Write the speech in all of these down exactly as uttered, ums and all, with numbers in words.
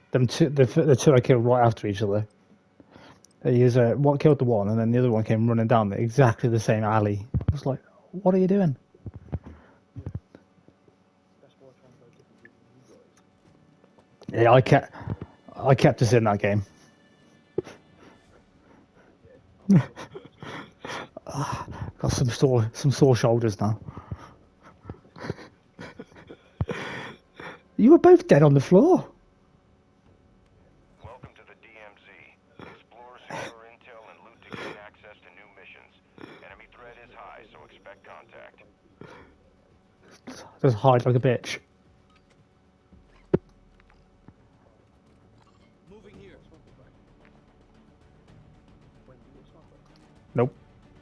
Them two, the, the two I killed right after each other. He was, uh, what killed the one, and then the other one came running down exactly the same alley. I was like, what are you doing? Yeah, I kept, I kept us in that game. Got some sore, some sore shoulders now. You were both dead on the floor. Welcome to the D M Z. Explore, secure intel, and loot to gain access to new missions. Enemy threat is high, so expect contact. Just hide like a bitch. Moving here. Nope.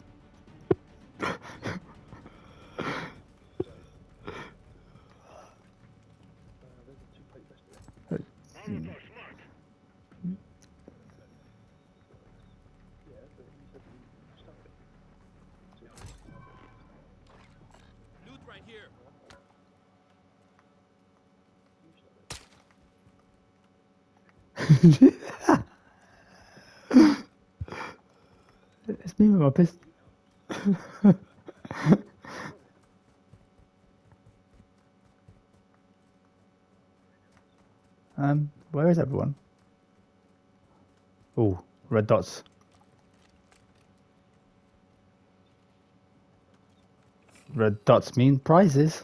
Loot right here. It's me with my pistol. um, where is everyone? Oh, red dots. Red dots mean prizes.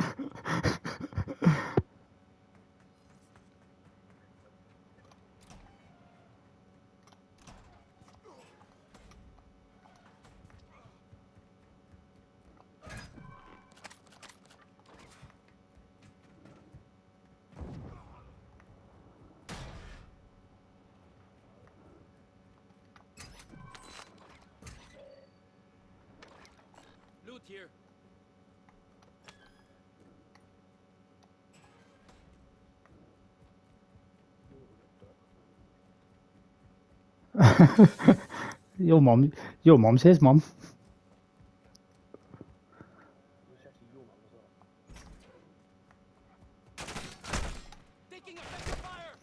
Loot here. Your mom, your mom's his mom. Taking effective fire.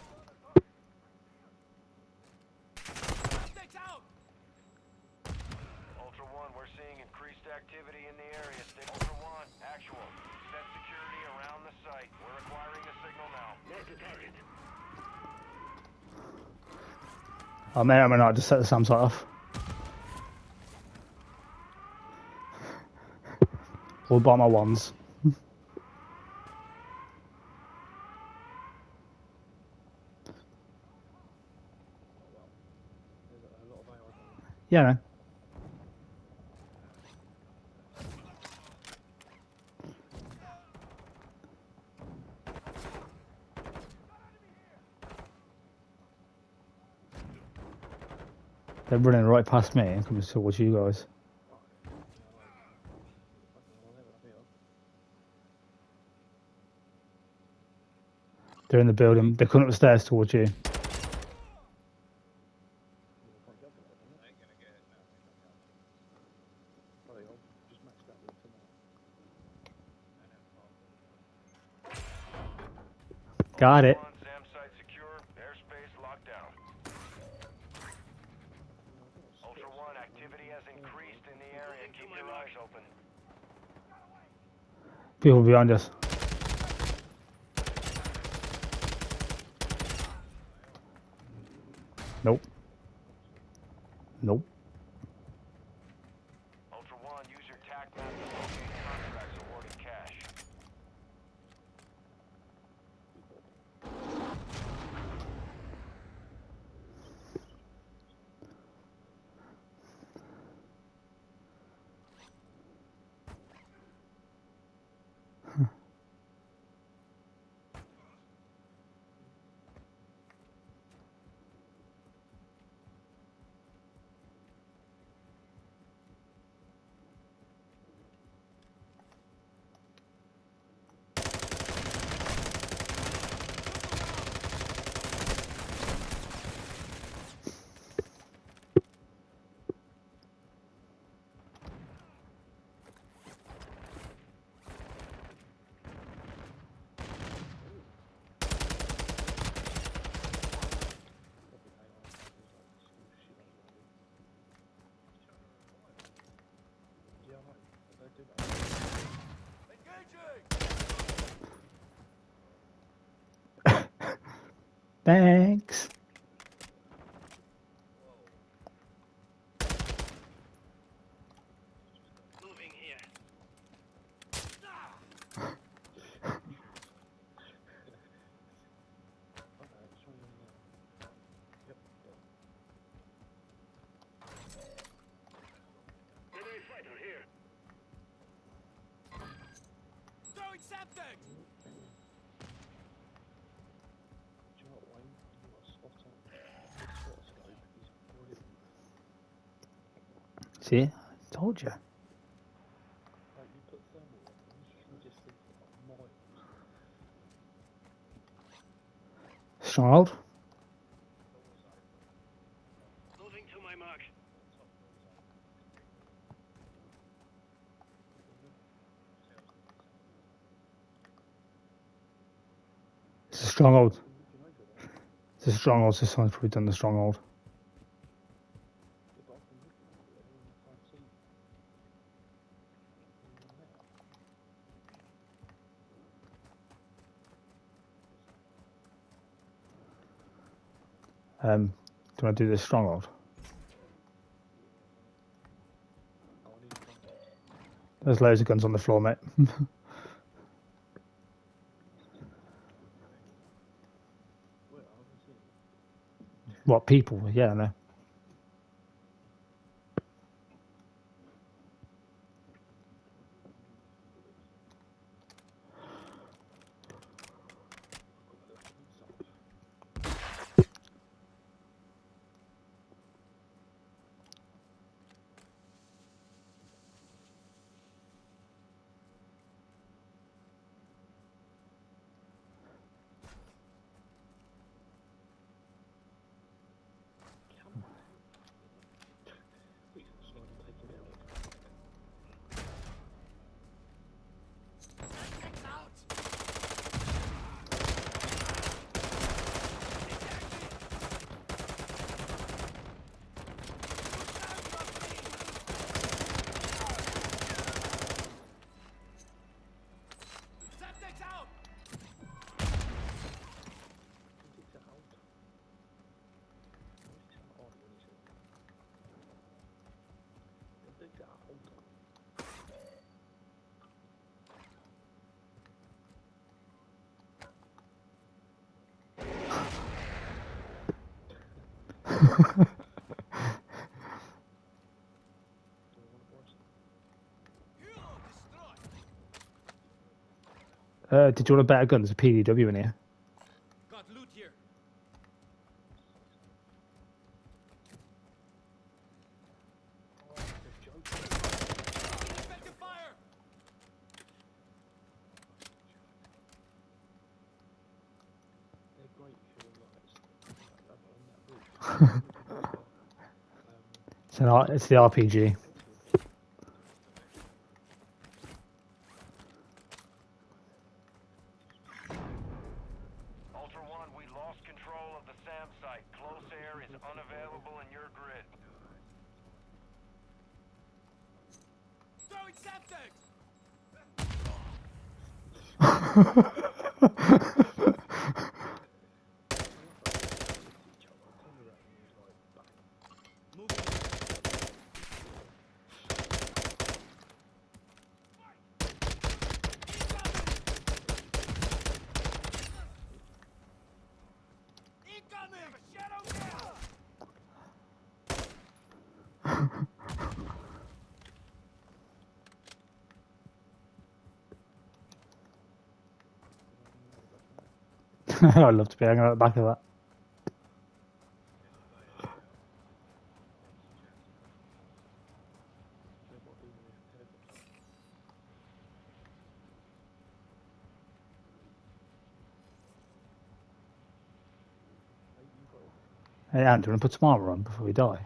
Takes out. Ultra One, we're seeing increased activity in the area. Stay Ultra One, actual. Set security around the site. We're acquiring the signal now. Mark the target. I may or may not just set the SAM site off. All about my ones. Yeah, man. They're running right past me and coming towards you guys. They're in the building. They're coming up the stairs towards you. Got it. Ultra One, SAM site secure. Airspace locked down. Ultra One, activity has increased in the area. Keep your eyes open. People behind us. Nope. Nope. Ultra One, use your tac map to locate contracts awarding cash. Thanks. Moving here. Grenade fighter here. Throwing septic! See? I told you. Stronghold. Moving to my mark. It's a stronghold. It's a stronghold, so someone's probably done the stronghold. Um, do you want to do this stronghold? There's loads of guns on the floor, mate. What, people? Yeah, I know. Septic's out! Septic's out! Helo destroyed! Uh, did you want a better gun? There's a P D W in here. Got loot here. Effective fire! It's, an R it's the R P G. Ultra One, we lost control of the SAM site. Close air is unavailable in your grid. Throwing septic! Moving. Incoming! Shadow down! I'd love to be hanging out the back of that. Hey, Ant, do you want to put some armor on before we die?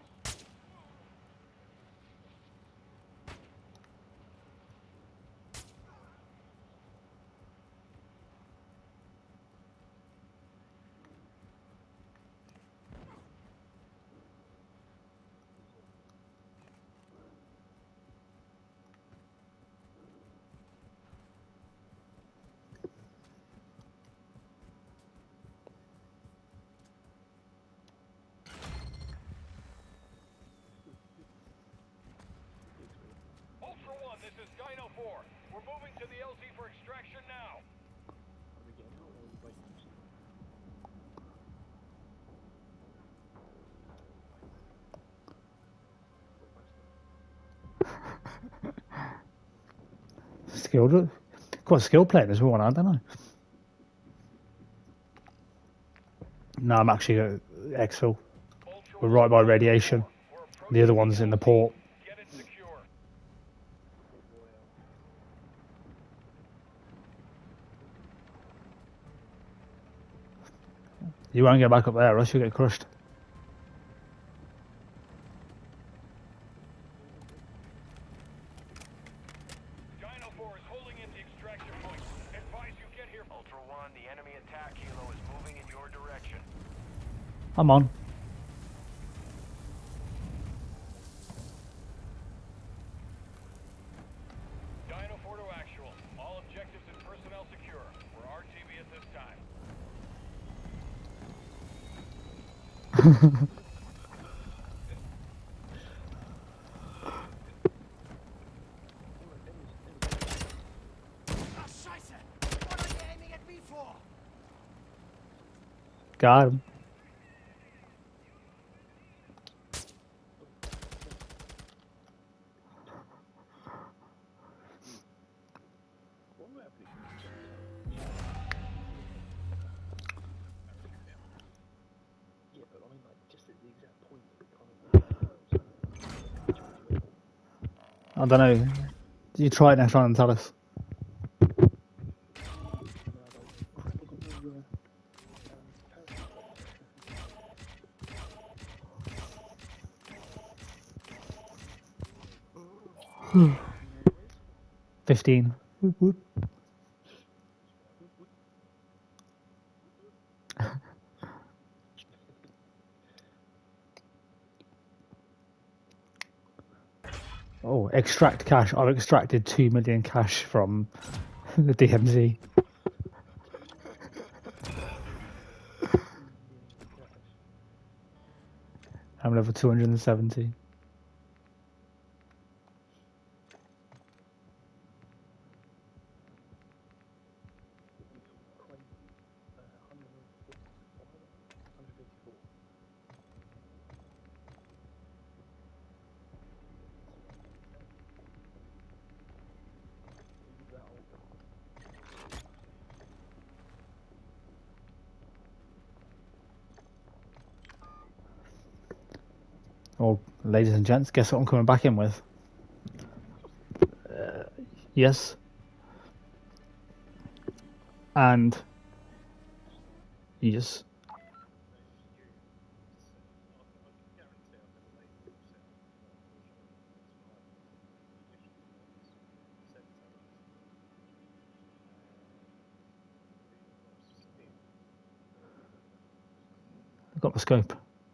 We're moving to the L Z for extraction now. Skilled. Quite skilled playing as well, I don't know. No, I'm actually at Exfil. Ultra We're right by radiation. We're approaching The other one's in the port. Get it secure. You won't get back up there, or else you'll get crushed. Dino four is holding in the extraction point. Advise you get here. Ultra one, the enemy attack helo is moving in your direction. I'm on. Dino four to actual. All objectives and personnel secure. We're R T B at this time. Ah, Scheiße! What are you aiming at me for? Got him. I don't know. You try it next round and tell us. Fifteen. Whoop, whoop. Oh, extract cash. I've extracted two million cash from the D M Z. I'm level two hundred seventy. Well, ladies and gents, guess what I'm coming back in with? Uh, yes. And yes. I've got my scope.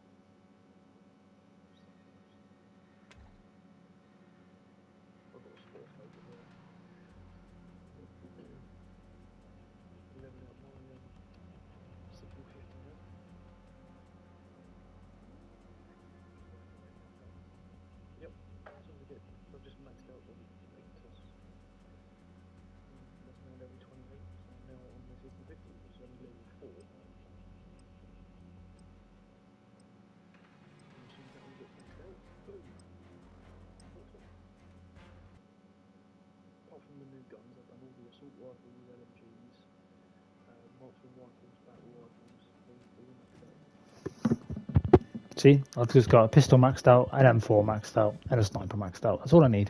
See, I've just got a pistol maxed out, an M four maxed out, and a sniper maxed out. That's all I need.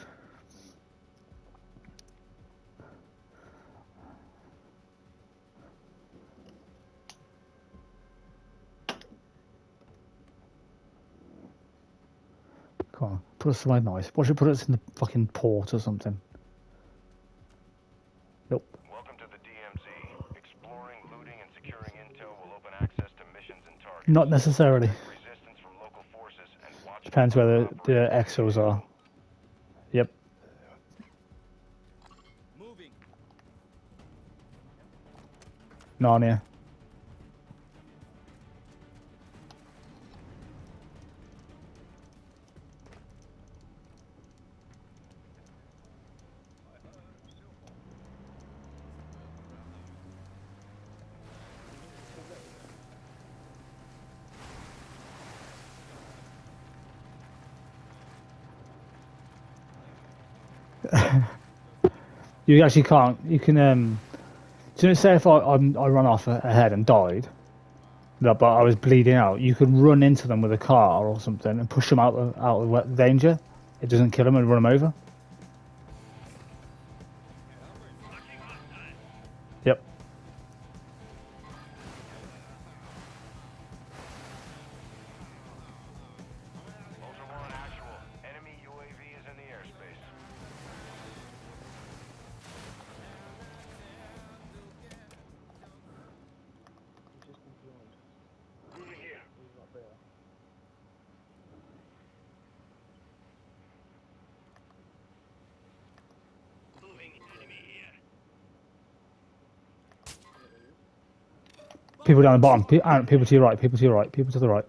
Come on, put us somewhere nice. What should put us in the fucking port or something? Nope. Welcome to the D M Z. Exploring, looting, and securing intel will open access to missions and targets. Not necessarily. Resistance from local forces and watch. Depends where the, the exos are. Yep. Moving. Narnia. You actually can't. You can. Um, so say if I I'm, I run off a- ahead and died, no, but I was bleeding out. You could run into them with a car or something and push them out of, out of the danger. It doesn't kill them and run them over. Yep. Ultra One, actual. Enemy U A V is in the airspace. Moving here. Moving enemy here. People down the bottom. Pe- Aaron, people to your right. People to your right. People to the right.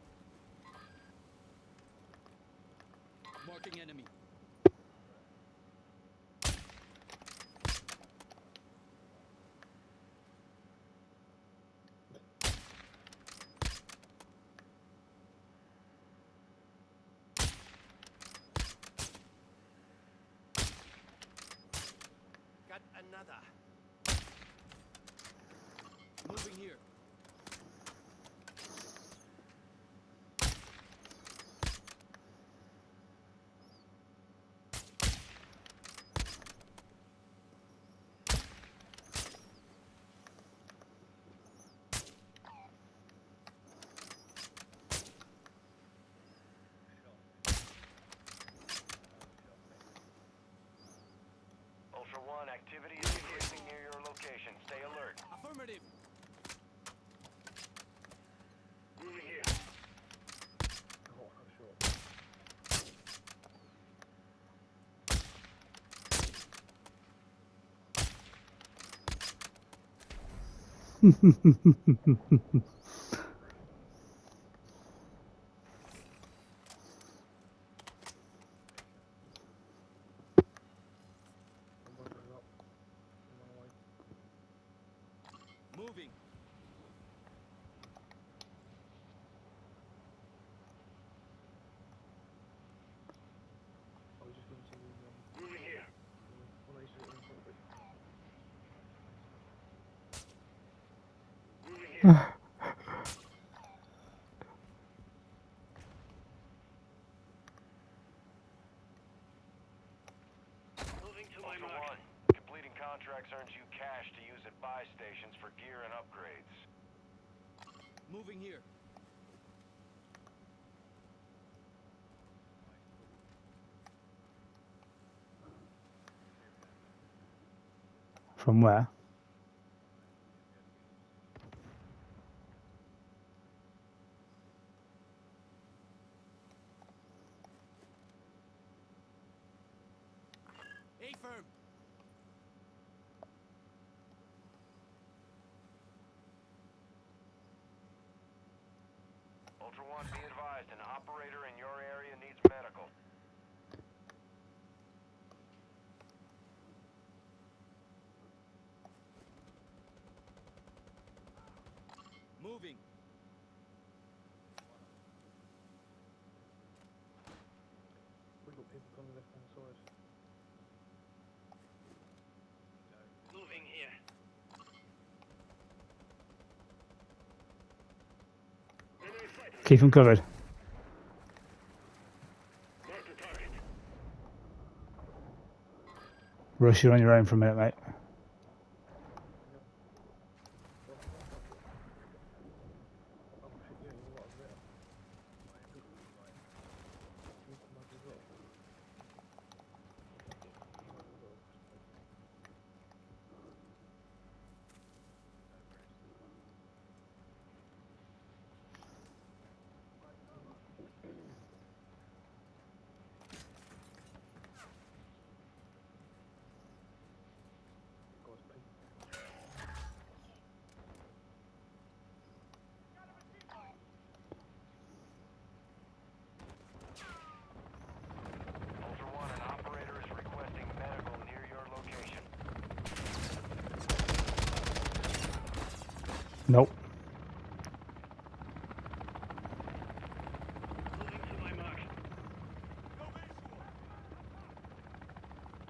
Marking enemy. Got another. Moving here. Ultra One, activity is increasing near your location. Stay alert. Affirmative. Moving here. Moving. Moving here. Moving here. Moving to my mark. One. Completing contracts earns you cash to use at buy stations for gear and upgrades. Moving here. From where? A firm. Ultra One, be advised, an operator in your area needs medical. Moving. Moving here. Keep them covered. Mark the target. Rush, you're on your own for a minute, mate. Ultra One, an operator is requesting medical near your location. Nope. Moving to my mark.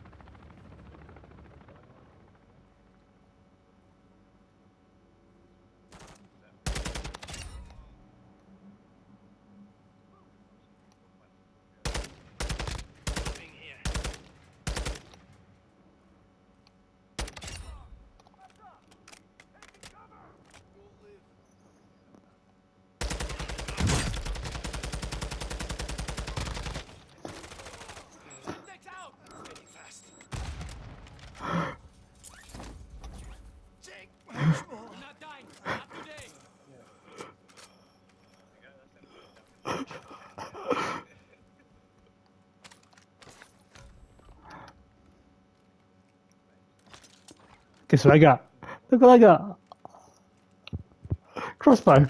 Guess what I got? Look what I got. Crossbow.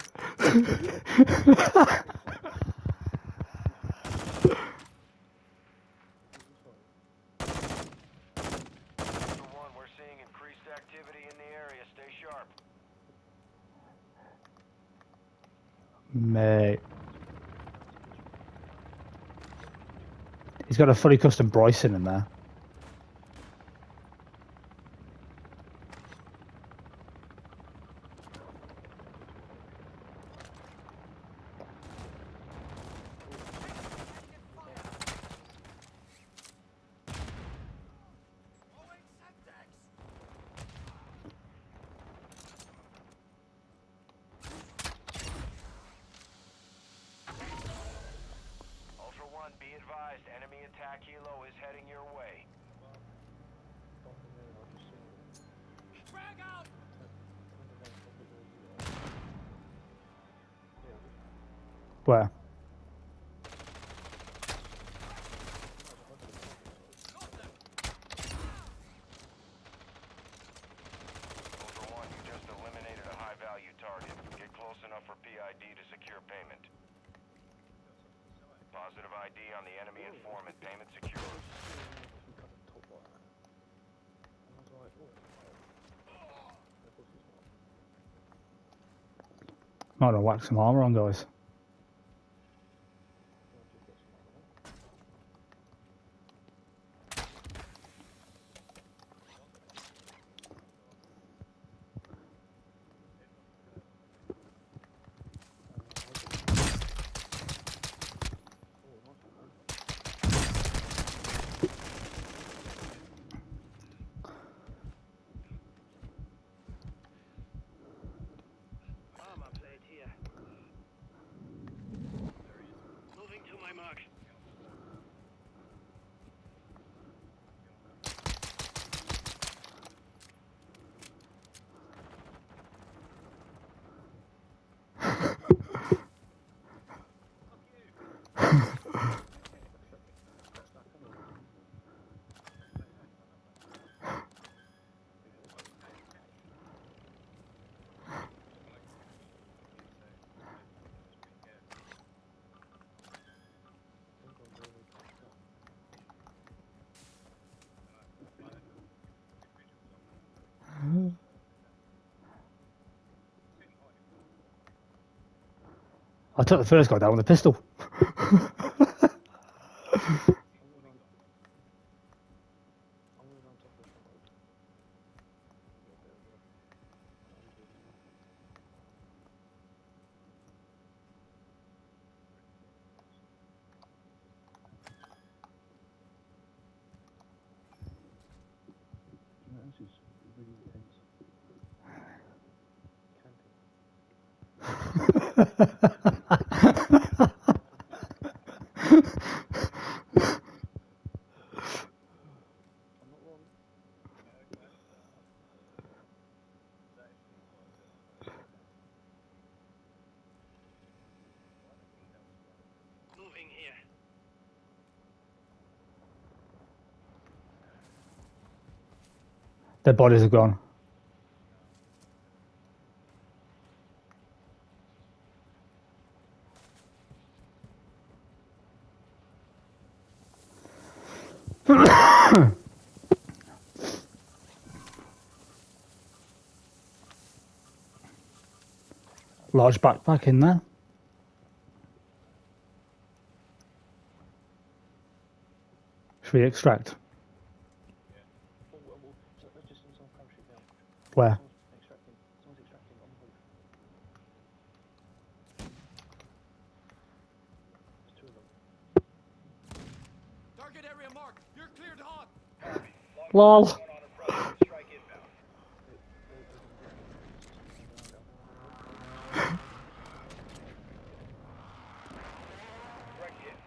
Ultra One, we're seeing increased activity in the area. Stay sharp. Mate. He's got a fully custom Bryson in there. Ultra One, be advised, enemy attack helo is heading your way. Frag out! Where? Ultra One, you just eliminated a high-value target. Get close enough for P I D to secure payment. Positive I D on the enemy informant. Payment secure. Might have whacked some armor on, guys. Armor plate here. Moving to my mark. I took the first guy down with a pistol. Moving here. Their bodies are gone. Large backpack in there. Should we extract? Where? Target area marked. You're cleared hot. Lol. Strike inbound. Direct hit.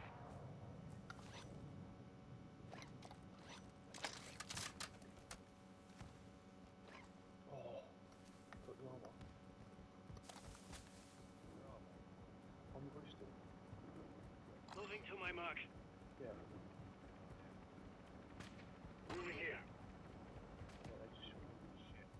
Moving to my mark. Moving here.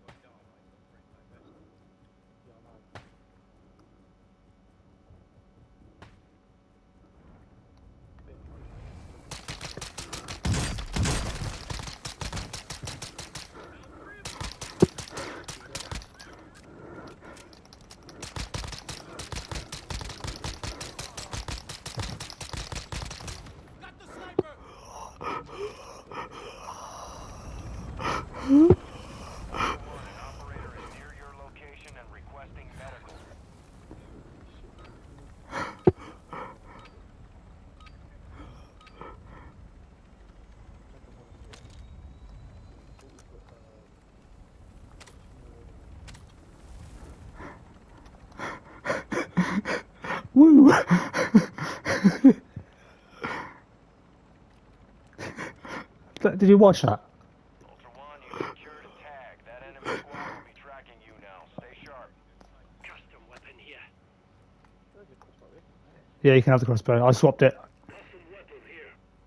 Did you watch that? Ultra One, you secured a tag. That enemy squad will be tracking you now. Stay sharp. Custom weapon here. Yeah, you can have the crossbow. I swapped it. Custom weapon here.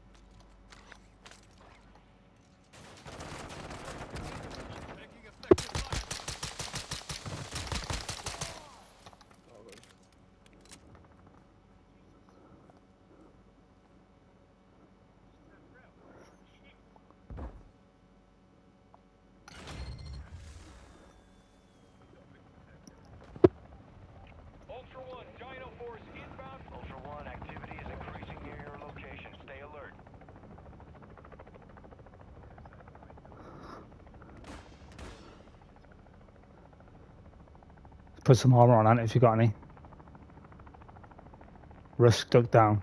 Taking effective fire. Ultra One, Dino Force inbound. Ultra One, activity is increasing near your location. Stay alert. Put some armor on it if you got any. Risk duck down.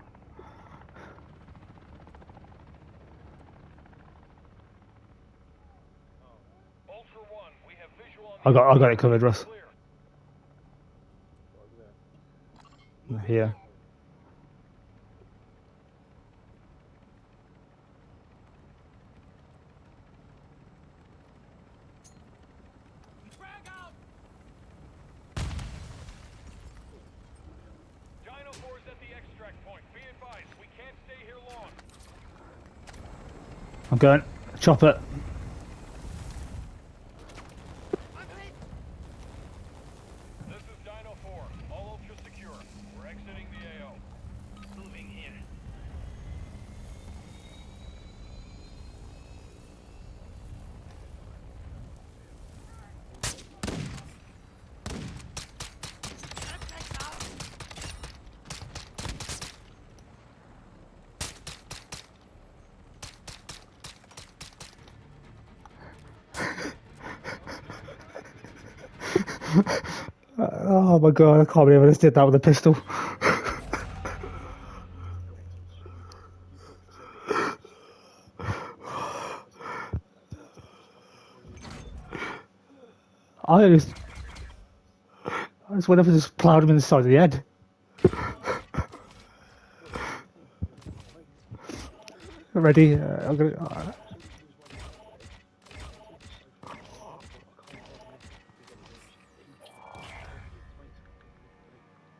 Ultra One, we have visual on I got I got it covered, Russ. clear. Here. Frag out! Dino Force at the extract point. Be advised, we can't stay here long. I'm going. Chop it. This is Dino Four. All ultra secure. We're exiting the A O. Moving here. Oh my god, I can't believe I just did that with a pistol. I just, I just went up and just ploughed him in the side of the head. Ready? Uh, I'm gonna. Uh,